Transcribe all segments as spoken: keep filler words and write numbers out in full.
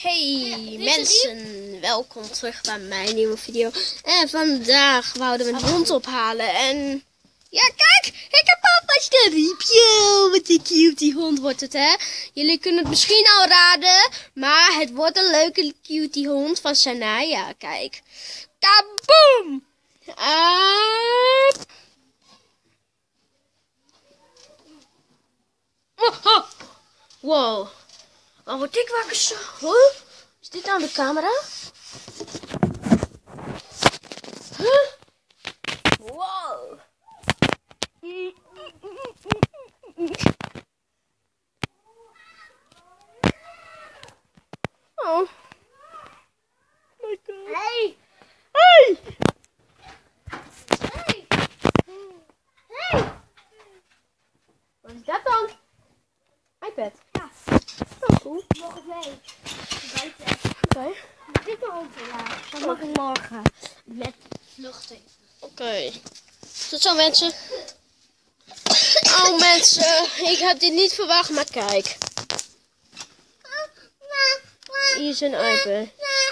Hey mensen, welkom terug bij mijn nieuwe video. En vandaag wouden we een hond ophalen. En ja, kijk, ik heb alvast een riepje. Wat een cutie hond wordt het, hè? Jullie kunnen het misschien al raden, maar het wordt een leuke cutie hond van Sanaya. Kijk, kaboom! Uh... Oh, wow. Oh, word ik wakker zo? Huh? Is dit nou de camera? Huh? Wow. Oh. My God. Hey. Hey. Hey. Hey. Wat is dat dan? iPad. Ja. Oh, cool. Morgen mee. Buiten. Oké. Okay. Dit maar overlaten. Zo mag ik morgen met vluchten. Oké. Okay. Tot zo mensen. Oh mensen, ik had dit niet verwacht, maar kijk. Hier is een iPad.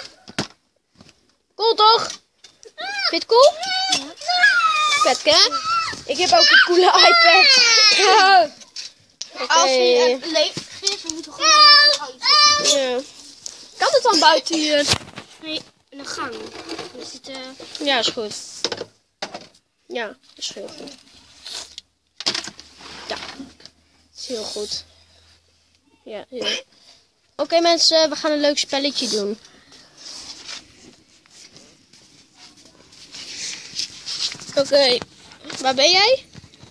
Cool toch? Vind je het cool? Ja. Vet hè? Ik heb ook een coole iPad. Ja. Okay. Als je het leeg geeft, dan moet je gewoon uit. Ja. Kan het dan buiten hier? Nee, in de gang. Dus het, uh... Ja, is goed. Ja, is heel goed. Ja, is heel goed. Ja, heel. Oké okay, mensen, we gaan een leuk spelletje doen. Oké, okay. Waar ben jij?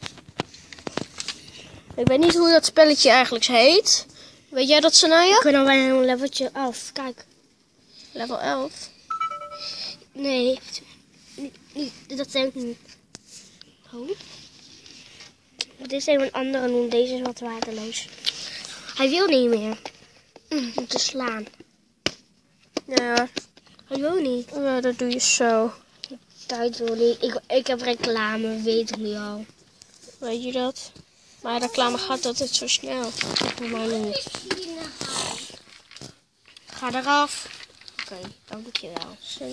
Ik weet niet hoe dat spelletje eigenlijk heet. Weet jij dat, Sanaya? Ik ben al bij een leveltje elf. Kijk. Level elf? Nee. Niet, niet, dat denk ik niet. Oh. Dit is even een andere doen. Deze is wat waardeloos. Hij wil niet meer. Mm, om te slaan. Ja. Hij wil niet. Ja, dat doe je zo. Dat wil niet. Ik, ik heb reclame, weet ik nu al. Weet je dat? Maar reclame gaat altijd zo snel. Maar niet. Ga eraf. Oké, okay, dankjewel.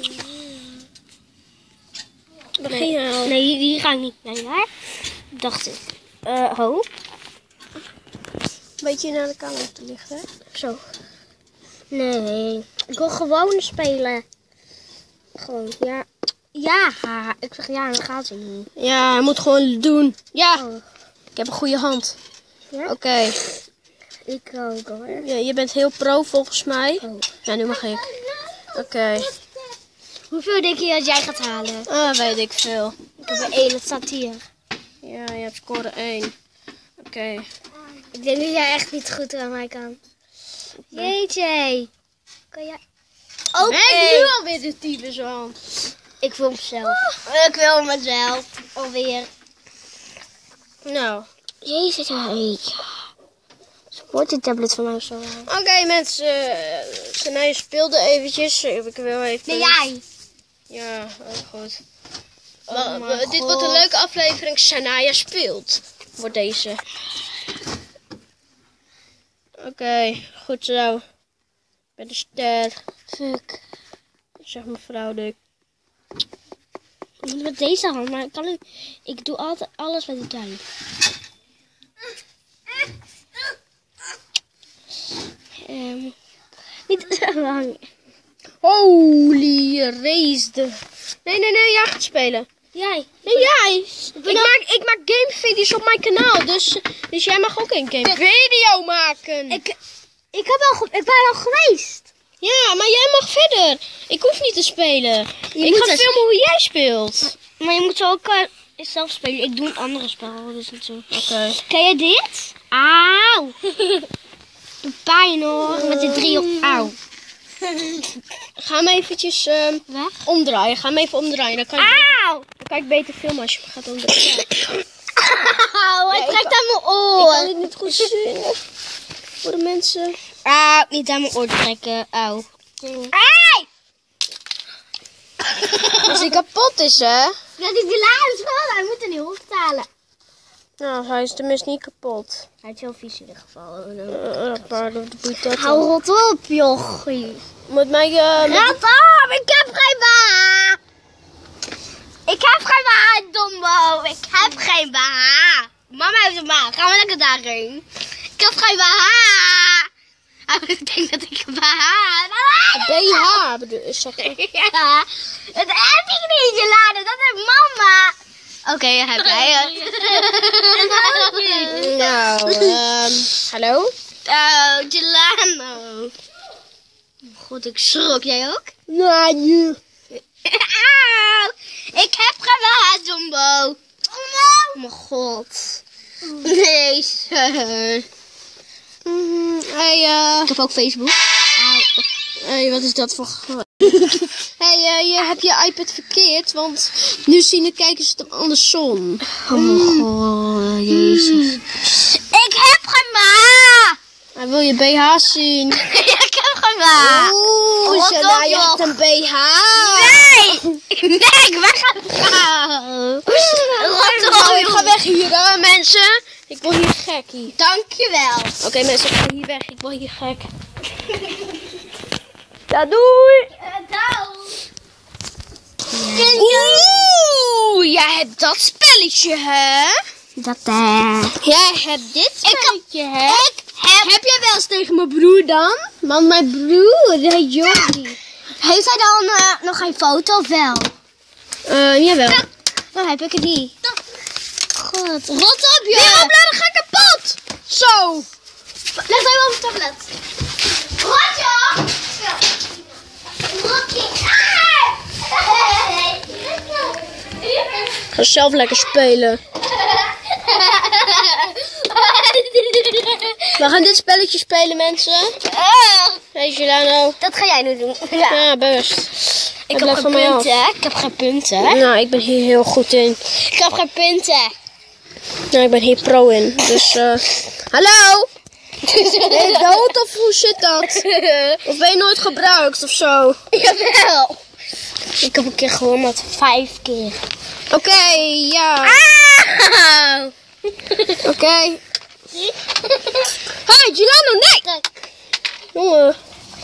Begin je al? Nee, hier, hier ga ik niet mee, hè? Dacht ik. Uh, ho. Beetje naar de camera te lichten, hè? Zo. Nee, ik wil gewoon spelen. Gewoon, ja. Ja, ik zeg ja, dan gaat het niet. Ja, hij moet gewoon doen. Ja, oh. Ik heb een goede hand. Ja? Oké. Okay. Ik ook hoor. Ja, je bent heel pro volgens mij. Oh. Ja, nu mag ik. Oké. Okay. Hoeveel denk je dat jij gaat halen? Ah, weet ik veel. Ik heb er één, dat staat hier. Ja, je hebt score één. Oké. Okay. Ik denk dat jij echt niet goed aan mij kan. Jeetje. Kan jij... Ook ben ik nu alweer de tyfus aan? Ik wil mezelf. Ik wil mezelf. Alweer. Nou. Jezus, hey. Wordt die tablet van mij zo aan? Oké okay, mensen. Uh, Sanaya speelde eventjes. Ik wil even... Nee, jij. Ja, heel goed. Oh uh, dit God. wordt een leuke aflevering. Sanaya speelt. Wordt deze. Oké, okay, goed zo. Ik ben de ster. Fuck. Zeg mevrouw Dik. Met deze hand, maar kan ik... Ik doe altijd alles met die duim. Um, niet zo lang. Holy race. Nee, nee, nee, jij gaat spelen. Jij? Nee, jij. Ik, ik, maak, ik maak gamevideo's op mijn kanaal, dus, dus jij mag ook een gamevideo maken. Ik, ik, heb al, ik ben al geweest. Ja, maar jij mag verder. Ik hoef niet te spelen. Je ik moet ga dus... filmen hoe jij speelt. Maar je moet ook uh, zelf spelen. Ik doe een andere spel, dus niet zo. Oké. Okay. Ken je dit? Auw. De pijn hoor. Met die drie op. Auw. Ga hem eventjes um, weg. Omdraaien. Ga hem even omdraaien. Dan kan, Auw. je, dan kan ik beter filmen als je hem gaat omdraaien. Auw, hij ja, trekt kan, aan mijn oor. Ik kan het niet goed zien. Voor de mensen. Auw, niet aan mijn oor trekken. Auw. Ai! Als hij kapot is, hè? Ja, die laat is gewoon. Hij moet er niet hoog halen. Nou, hij is tenminste niet kapot. Hij is heel vies in ieder geval. Uh, maar dat boeit dat Hou rot op, jochie. Met mij... Uh, met... Rot op, ik heb geen baan. Ik heb geen baan, Dombo. Ik heb geen baan. Mama heeft een baan. Gaan we lekker daarheen. Ik heb geen baan. Ik denk dat ik een baan heb. B H bedoel is dat? Ja, dat heb ik niet, Jelana. Dat heeft mama. Oké, okay, heb jij. Nou, um, hallo? Oh, Jelano. God, ik schrok. Jij ook? Nou, nee. Auw, ik heb gewaad, Jumbo. Oh mijn god. Nee, sir. Mm, hey, uh, ik heb ook Facebook. Hey, wat is dat voor... Hey, uh, je hebt je iPad verkeerd, want nu zien de kijkers het andersom. Oh mijn god, jezus. Ik heb gewaad. Hij wil je B H zien. Ik heb gewaad. Oeh, Shana, je hebt een B H. Nee, nee, ik weg gaan. Oh, ik ga weg hier, hè, mensen. Ik word hier gek hier. Dankjewel. Oké, okay, mensen, ik ga hier weg. Ik word hier gek. Ja, doei. Oeh, jij hebt dat spelletje, hè? Dat, eh... Jij hebt dit spelletje, ik, hè? Ik heb... Heb jij wel eens tegen mijn broer dan? Want mijn broer, die heet Jordi. Heeft hij dan uh, nog geen foto of wel? Uh, jawel. Ja. Dan heb ik het niet. God. Rot op, je! Wereldbladen gaan kapot! Zo! Leg hem op het tablet. Rotje! Rotje! Ga zelf lekker spelen. We gaan dit spelletje spelen, mensen. Hey, Jelano. Dat ga jij nu doen. Ja, ja best. Ik heb geen punten, hè? Ik heb geen punten, hè? Nou, ik ben hier heel goed in. Ik heb geen punten. Nou, ik ben hier pro in. Dus, eh... Uh... Hallo? Ben je dood of hoe zit dat? Of ben je nooit gebruikt of zo? Jawel. Ik heb een keer gewonnen, vijf keer. Oké, okay, ja. Ah! Oké. Okay. Hey, Jelano, nee! Jongen.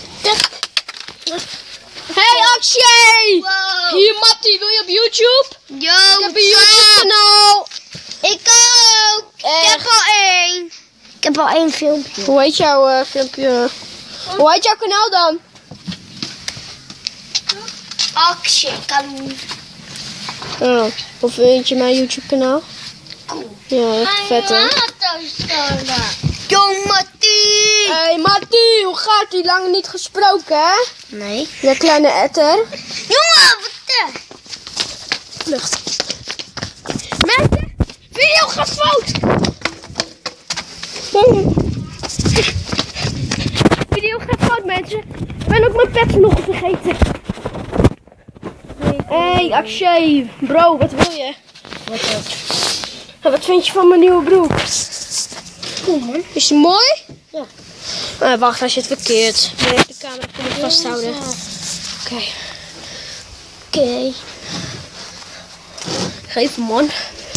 Hey, Akshay! Wow. Hier, Mattie, wil je op YouTube? Yo, ik heb een YouTube kanaal. Ik ook. Echt? Ik heb al één. Ik heb al één filmpje. Hoe heet jouw uh, filmpje? Hoe heet jouw kanaal dan? Akshay kan. Oh, hoe vind je mijn YouTube kanaal? Cool. Ja, echt vet hè? Yo, Mattie! Hey Mattie, hoe gaat ie? Lang niet gesproken hè? Nee. Je kleine etter. Jongen, wat de? Vlucht. Mensen, video gaat fout! Video gaat fout mensen. Ik ben ook mijn pet nog vergeten. Hey Akshay, bro, wat wil je? Wat is? Wat vind je van mijn nieuwe broek? Cool man. Is die mooi? Ja. Uh, wacht, hij zit verkeerd. Nee, de camera kan ik vasthouden. Oké. Okay. Oké. Okay. Geef hem man.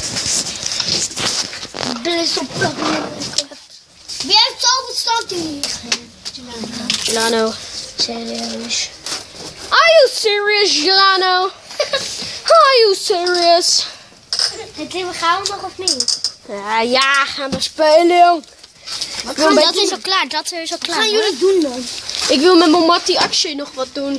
Ik ben zo plat. Wie heeft zoveel stand hier? Jelano. Serieus. Are you serious, Jelano? Are you serious? Gaan we nog of niet? Ja, ja, gaan we spelen, jong. Wat gaan dat is al klaar, dat is al klaar. Wat gaan jullie doen dan? Ik wil met mijn Mattie Akshay nog wat doen.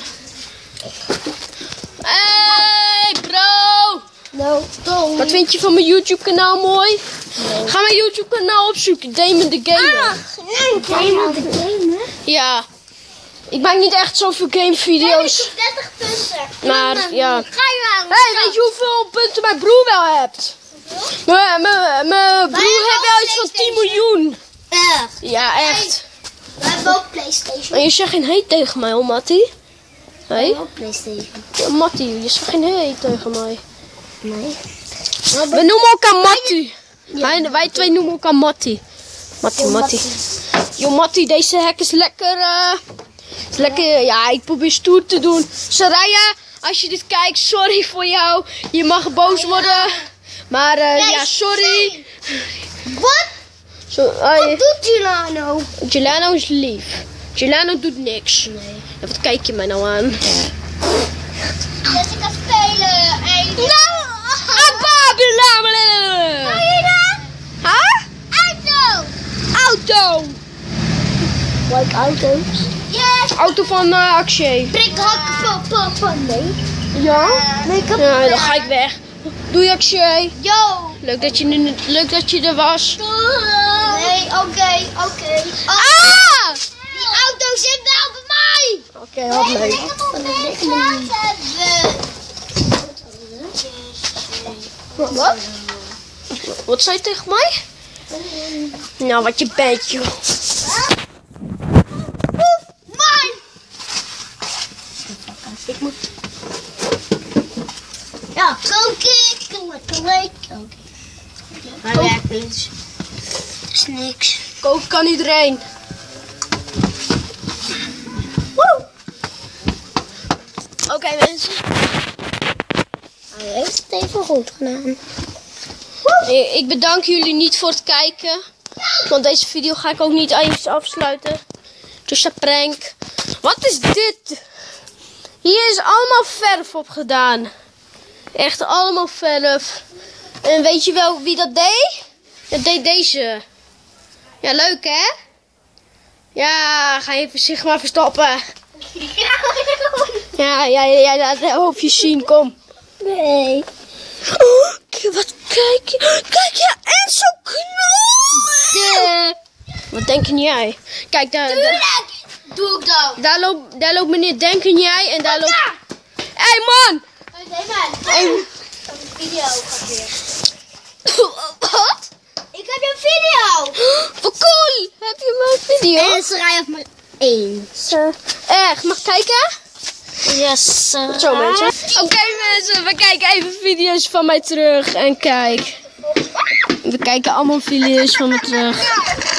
Hey, bro! No, don't. Wat vind je van mijn YouTube kanaal mooi? No. Ga mijn YouTube kanaal opzoeken, Damon the Gamer. Ah, Damon the Gamer? Ja. Ik maak niet echt zoveel gamevideo's. Nee, ik heb dertig punten. Maar ja. Ga je aan. Hé, hey, weet je hoeveel punten mijn broer wel hebt? Mijn broer heeft wel iets van tien miljoen. Echt? Ja, echt. We hebben ook PlayStation. En je zegt geen hey tegen mij, hoor, Mattie. Hé? Hey? We hebben ook PlayStation. Ja, Mattie, je zegt geen hey tegen mij. Nee. We noemen elkaar Mattie. Ja. Wij, wij twee noemen elkaar Mattie. Mattie, Mattie. Yo, Mattie, deze hek is lekker... Uh, is lekker, ja, ik probeer stoer te doen. Saraya, als je dit kijkt, sorry voor jou. Je mag boos worden. Maar uh, ja, sorry. Wat? Zo, Wat ai, doet Gilano? Gilano is lief. Gilano doet niks. Nee. En wat kijk je mij nou aan? Jessica spelen. En... Nou! Ababelamelele! Huh? Auto! Auto! Like auto's? Yes! Auto van uh, Akshay. Prik hakken van papa. Nee. Ja? Nee, ik heb... Ja, dan ga ik weg. Doei Akshay. Yo! Leuk dat je, nu- leuk dat je er was. Nee, oké, oké. Ah! Die auto zit wel bij mij! Oké, wat leuk. Wat? Wat zei je tegen mij? Nou, wat je bent, joh. Mijn! Ik moet... Ja, koken, lekker lekker. Maar werkelijk is niks. Koken kan iedereen. Woe! Oké, okay, mensen. Hij heeft het even goed gedaan. Ik ik bedank jullie niet voor het kijken. Want deze video ga ik ook niet eens afsluiten. Dus een prank. Wat is dit? Hier is allemaal verf op gedaan. Echt allemaal verf. En weet je wel wie dat deed? Dat deed deze. Ja, leuk hè? Ja, ga je zich maar verstoppen. Ja, ja, ja, ja, laat het hoofdje zien, kom. Nee. Oh, k- wat kijk je? Kijk je, Enzo Knol! Wat denk jij? Kijk, daar, daar, Tuurlijk! Doe ik dan. daar, loopt, daar loopt meneer Denken jij en daar loopt... Hé hey, man! Nee, man. Hey. Een video gaat weer. Wat? Ik heb een video. Wat cool! Heb je mijn video? En ze rijden op maar één. Echt, mag ik kijken? Yes. Zo mensen. Oké mensen, we kijken even video's van mij terug. En kijk. We kijken allemaal video's van me terug.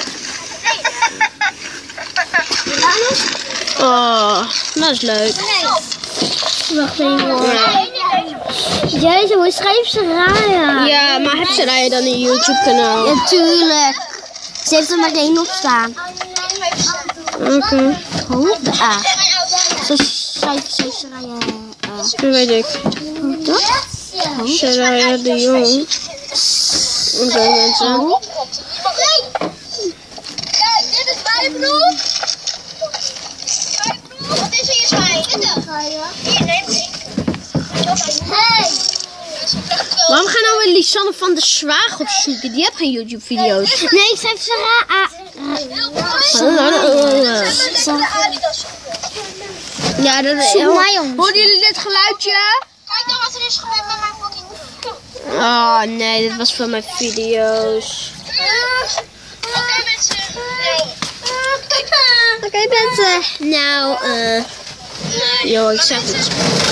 Oh, dat is leuk. Wacht even hoor. Jezus, hoe schrijft ze Raya? Ja, maar heb ze Raya dan een YouTube kanaal? Ja, tuurlijk. Ze heeft er maar één op staan. Oké, Hoe? De A. Zo schrijft ze Raya. dat weet ik. Wat? Saraya de Jong. Oké mensen. Kijk, dit is mijn broer. Wat is hier zwaai? Hier, neem ik. Hey! Waarom gaan nou weer Lisanne van der Zwaag opzoeken? Die heeft geen YouTube video's. Nee, ik schrijf Sarah. Ja, dat is Zoek mij, jongens. Hoorden jullie dit geluidje? Kijk dan wat er is gebeurd met mijn fucking... Oh nee, dit was van mijn video's. Oké mensen. Oké mensen. Nou, eh. Yo, ik zeg het.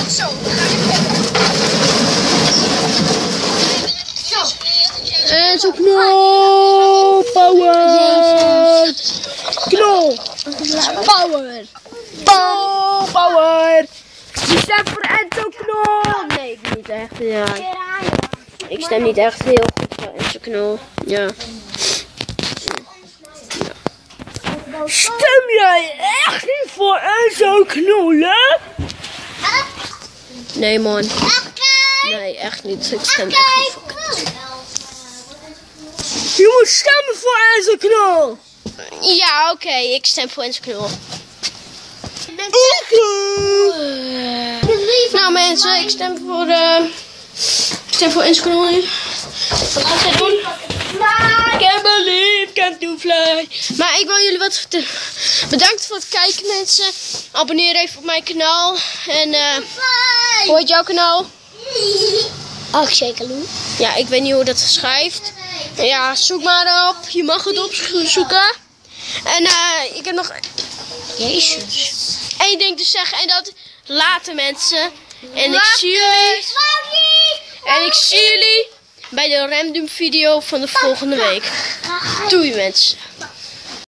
En zo knol. Power. Knol. Power. Knol. Power. Die staat voor Enzo Knol. Nee, ik niet echt. Ja. Ik stem niet echt heel goed voor Enzo Knol. Ja. Stem jij echt niet voor Enzo Knol, hè? Nee, man. Nee, echt niet. Ik stem echt niet voor Knol. Je moet stemmen voor Enzo Knol. Ja, oké. Okay. Ik stem voor Enzo Knol. Nou mensen, ik stem voor uh, ik stem voor Enzo Knol nu. Wat gaat zij doen? Can't believe, can't do fly. Maar ik wil jullie wat vertellen. Bedankt voor het kijken mensen. Abonneer even op mijn kanaal. En uh, hoe heet jouw kanaal? Ach, zeker Lou. Ja, ik weet niet hoe dat schrijft. Ja, zoek maar op. Je mag het opzoeken. En uh, ik heb nog... Jezus. Eén ding te zeggen. En dat later mensen. En ik zie jullie... En ik zie jullie bij de random video van de volgende week. Doei mensen.